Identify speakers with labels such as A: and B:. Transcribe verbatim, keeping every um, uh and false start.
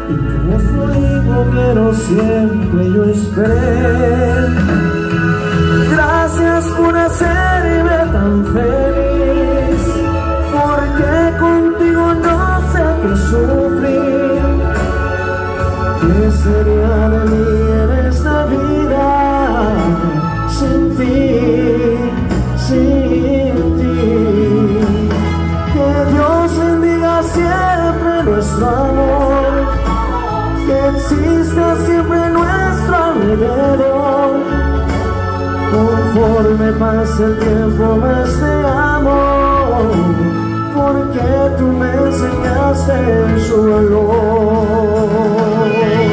A: y como fuego que no siempre yo esperé. Gracias por hacerme tan feliz, porque contigo no sé qué sufrir. ¿Qué sería de mí en esta vida sin ti, sin ti? Que Dios bendiga siempre nuestro amor, que exista siempre nuestro alrededor. Conforme pasa el tiempo más te amo, porque tú me enseñaste su valor.